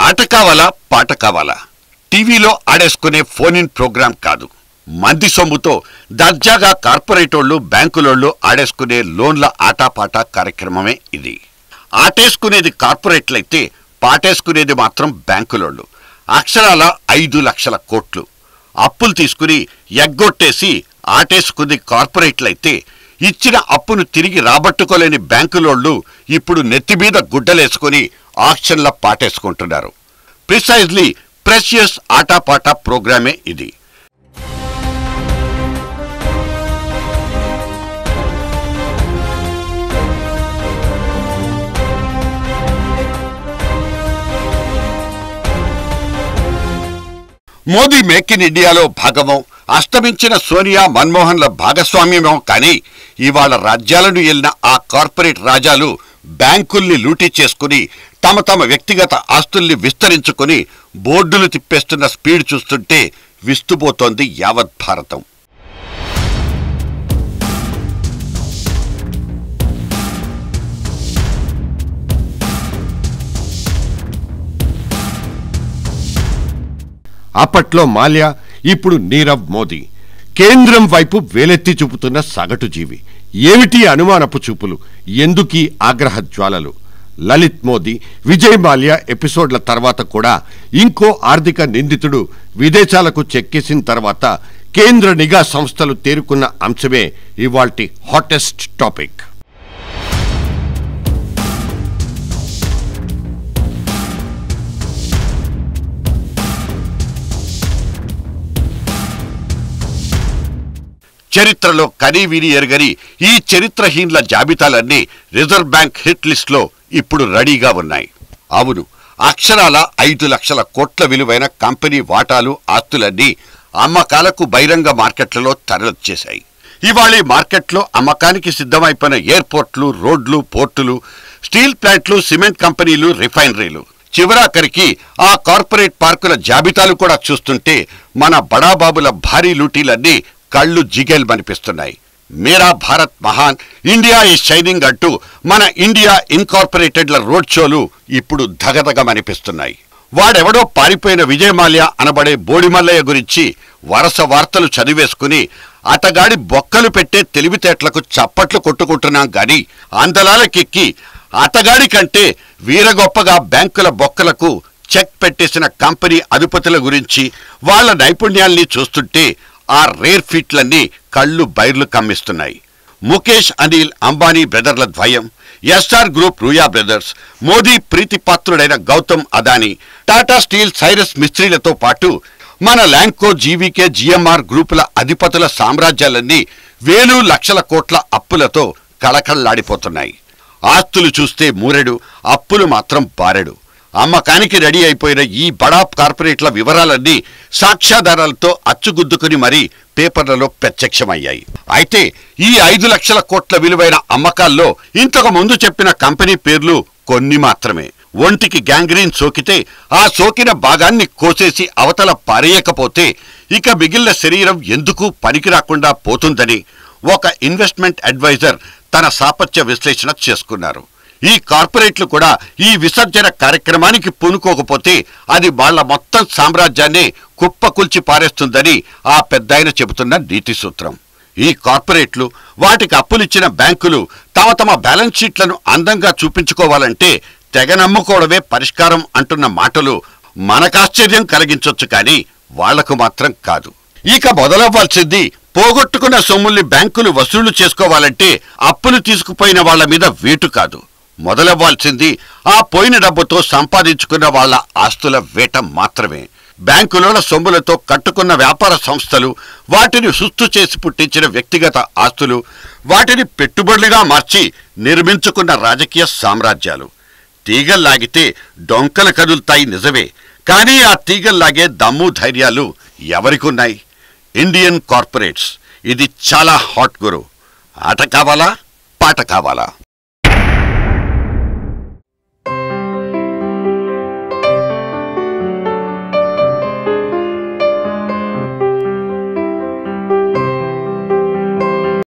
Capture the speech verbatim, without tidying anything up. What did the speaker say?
ఆట కావాలా పాట కావాలా టీవీలో ఆడేసుకునే ఫోన్ ఇన్ ప్రోగ్రాం కాదు. మంది సొమ్ముతో దర్జాగా కార్పొరేటోళ్లు బ్యాంకులోళ్లు ఆడేసుకునే లోన్ల ఆటాపాట కార్యక్రమమే ఇది. ఆటేసుకునేది కార్పొరేట్లయితే పాటేసుకునేది మాత్రం బ్యాంకులోళ్లు. అక్షరాల ఐదు లక్షల కోట్లు అప్పులు తీసుకుని ఎగ్గొట్టేసి ఆటేసుకుంది కార్పొరేట్లయితే ఇచ్చిన అప్పును తిరిగి రాబట్టుకోలేని బ్యాంకులోళ్లు ఇప్పుడు నెత్తిమీద గుడ్డలేసుకుని ఆక్షన్ల పాటేసుకుంటున్నారు. ప్రిసైజ్లీ ప్రెషియస్ ఆటాపాట ప్రోగ్రామే ఇది. మోదీ మేక్ ఇన్ ఇండియాలో భాగమో అస్తమించిన సోనియా మన్మోహన్ల భాగస్వామ్యమో కానీ ఇవాళ రాజ్యాలను ఏలిన ఆ కార్పొరేట్ రాజాలు బ్యాంకుల్ని లూటీ చేసుకుని తమ తమ వ్యక్తిగత ఆస్తుల్ని విస్తరించుకుని బోర్డులు తిప్పేస్తున్న స్పీడ్ చూస్తుంటే విస్తుపోతోంది యావత్ భారతం. అప్పట్లో మాల్యా, ఇప్పుడు నీరవ్ మోదీ. కేంద్రం వైపు వేలెత్తి చూపుతున్న సగటు జీవి. ఏమిటి అనుమానపు చూపులు, ఎందుకీ ఆగ్రహ జ్వాలలు? లలిత్ మోదీ, విజయ్ మాల్యా ఎపిసోడ్ల తర్వాత కూడా ఇంకో ఆర్థిక నిందితుడు విదేశాలకు చెక్కేసిన తర్వాత కేంద్ర నిఘా సంస్థలు తేరుకున్న అంశమే ఇవాల్టి హాటెస్ట్ టాపిక్. చరిత్రలో కనీవిని ఎరగని ఈ చరిత్రహీనుల జాబితాలన్నీ రిజర్వ్ బ్యాంక్ హిట్ లిస్ట్లో ఇప్పుడు రెడీగా ఉన్నాయి. అవును, అక్షరాల ఐదు లక్షల కోట్ల విలువైన కంపెనీ వాటాలు ఆస్తులన్నీ అమ్మకాలకు బహిరంగ మార్కెట్లలో తరలిచ్చేశాయి. ఇవాళ మార్కెట్లో అమ్మకానికి సిద్ధమైపోయిన ఎయిర్పోర్ట్లు, రోడ్లు, పోర్టులు, స్టీల్ ప్లాంట్లు, సిమెంట్ కంపెనీలు, రిఫైనరీలు, చివరాఖరికి ఆ కార్పొరేట్ పార్కుల జాబితాలు కూడా చూస్తుంటే మన బడాబాబుల భారీ లూటీలన్నీ కళ్ళు జిగేల్మనిపిస్తున్నాయి. మేరా భారత్ మహాన్, ఇండియా ఈజ్ షైనింగ్ అంటూ మన ఇండియా ఇన్కార్పొరేటెడ్ల రోడ్ షోలు ఇప్పుడు ధగధగమనిపిస్తున్నాయి. వాడెవడో పారిపోయిన విజయ్ మాల్యా అనబడే బోడిమల్లయ్య గురించి వరుస వార్తలు చదివేసుకుని అతగాడి బొక్కలు పెట్టే తెలివితేటలకు చప్పట్లు కొట్టుకుంటున్నాం గాని అందలాలకెక్కి అతగాడి కంటే వీరగొప్పగా బ్యాంకుల బొక్కలకు చెక్ పెట్టేసిన కంపెనీ అధిపతుల గురించి వాళ్ల నైపుణ్యాల్ని చూస్తుంటే ఆ రేర్ ఫీట్లన్నీ కళ్ళు బైర్లు కమ్మిస్తున్నాయి. ముఖేష్ అనిల్ అంబానీ బ్రదర్ల ద్వయం, ఎస్ఆర్ గ్రూప్ రూయా బ్రదర్స్, మోదీ ప్రీతిపాత్రుడైన గౌతమ్ అదానీ, టాటా స్టీల్ సైరస్ మిస్త్రీలతో పాటు మన ల్యాంకో, జీవీకే, జిఎంఆర్ గ్రూపుల అధిపతుల సామ్రాజ్యాలన్నీ వేలు లక్షల కోట్ల అప్పులతో కళకళలాడిపోతున్నాయి. ఆస్తులు చూస్తే మూరెడు, అప్పులు మాత్రం బారెడు. అమ్మకానికి రెడీ అయిపోయిన ఈ బడా కార్పొరేట్ల వివరాలన్నీ సాక్ష్యాధారాలతో అచ్చుగుద్దుకుని మరీ పేపర్లలో ప్రత్యక్షమయ్యాయి. అయితే ఈ ఐదు లక్షల కోట్ల విలువైన అమ్మకాల్లో ఇంతకు ముందు చెప్పిన కంపెనీ పేర్లు కొన్ని మాత్రమే. ఒంటికి గ్యాంగ్రీన్ సోకితే ఆ సోకిన భాగాన్ని కోసేసి అవతల పారేయకపోతే ఇక మిగిలిన శరీరం ఎందుకు పనికి రాకుండా పోతుందని ఒక ఇన్వెస్ట్మెంట్ అడ్వైజర్ తన సాపత్య విశ్లేషణ చేసుకున్నారు. ఈ కార్పొరేట్లు కూడా ఈ విసర్జన కార్యక్రమానికి పూనుకోకపోతే అది వాళ్ల మొత్తం సామ్రాజ్యాన్ని కుప్పకుల్చి పారేస్తుందని ఆ పెద్దాయన చెబుతున్న నీతి సూత్రం. ఈ కార్పొరేట్లు, వాటికి అప్పులిచ్చిన బ్యాంకులు తమ తమ బ్యాలెన్స్ షీట్లను అందంగా చూపించుకోవాలంటే తెగ నమ్ముకోవడమే పరిష్కారం అంటున్న మాటలు మనకాశ్చర్యం కలిగించొచ్చు కానీ వాళ్లకు మాత్రం కాదు. ఇక మొదలవ్వాల్సింది పోగొట్టుకున్న సొమ్ముల్ని బ్యాంకులు వసూలు చేసుకోవాలంటే అప్పులు తీసుకుపోయిన వాళ్ల మీద వేటు కాదు. మొదలవ్వాల్సింది ఆ పోయిన డబ్బుతో సంపాదించుకున్న వాళ్ల ఆస్తుల వేట మాత్రమే. బ్యాంకుల సొమ్ములతో కట్టుకున్న వ్యాపార సంస్థలు, వాటిని సుస్తు చేసి పుట్టించిన వ్యక్తిగత ఆస్తులు, వాటిని పెట్టుబడులుగా మార్చి నిర్మించుకున్న రాజకీయ సామ్రాజ్యాలు. తీగల్లాగితే డొంకలు కదులుతాయి నిజమే, కానీ ఆ తీగల్లాగే దమ్ము ధైర్యాలు ఎవరికున్నాయి? Indian corporates. ఇది చాలా హాట్ గురు. ఆట కావాలా పాట కావాలా?